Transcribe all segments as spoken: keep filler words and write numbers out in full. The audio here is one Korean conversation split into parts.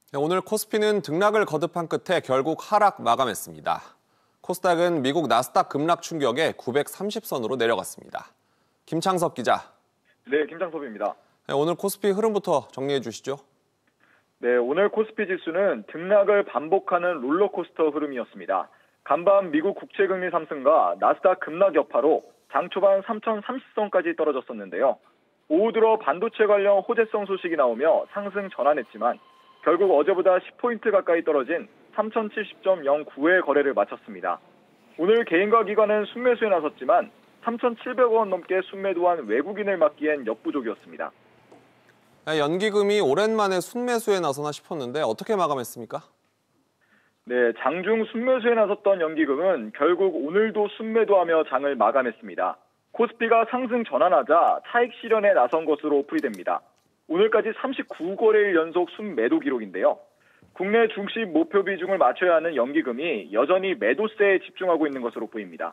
네, 오늘 코스피는 등락을 거듭한 끝에 결국 하락 마감했습니다. 코스닥은 미국 나스닥 급락 충격에 구백삼십 선으로 내려갔습니다. 김창섭 기자. 네, 김창섭입니다. 네, 오늘 코스피 흐름부터 정리해 주시죠. 네, 오늘 코스피 지수는 등락을 반복하는 롤러코스터 흐름이었습니다. 간밤 미국 국채금리 상승과 나스닥 급락 여파로 장 초반 삼천삼십 선까지 떨어졌었는데요. 오후 들어 반도체 관련 호재성 소식이 나오며 상승 전환했지만 결국 어제보다 십 포인트 가까이 떨어진 삼천칠십 점 영구의 거래를 마쳤습니다. 오늘 개인과 기관은 순매수에 나섰지만 삼천칠백억 원 넘게 순매도한 외국인을 막기엔 역부족이었습니다. 네, 연기금이 오랜만에 순매수에 나서나 싶었는데 어떻게 마감했습니까? 네, 장중 순매수에 나섰던 연기금은 결국 오늘도 순매도하며 장을 마감했습니다. 코스피가 상승 전환하자 차익 실현에 나선 것으로 풀이됩니다. 오늘까지 삼십구 거래일 연속 순매도 기록인데요. 국내 중심 목표 비중을 맞춰야 하는 연기금이 여전히 매도세에 집중하고 있는 것으로 보입니다.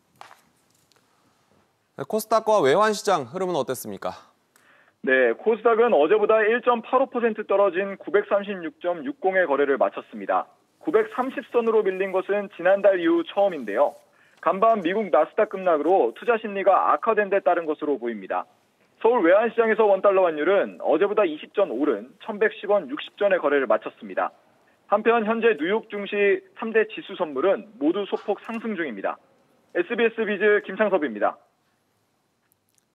네, 코스닥과 외환시장 흐름은 어땠습니까? 네, 코스닥은 어제보다 일 점 팔오 퍼센트 떨어진 구백삼십육 점 육십의 거래를 마쳤습니다. 구백삼십 선으로 밀린 것은 지난달 이후 처음인데요. 간밤 미국 나스닥 급락으로 투자 심리가 악화된 데 따른 것으로 보입니다. 서울 외환시장에서 원달러 환율은 어제보다 이십 전 오른 천백십 원 육십 전의 거래를 마쳤습니다. 한편 현재 뉴욕 증시 삼 대 지수 선물은 모두 소폭 상승 중입니다. 에스비에스 비즈 김창섭입니다.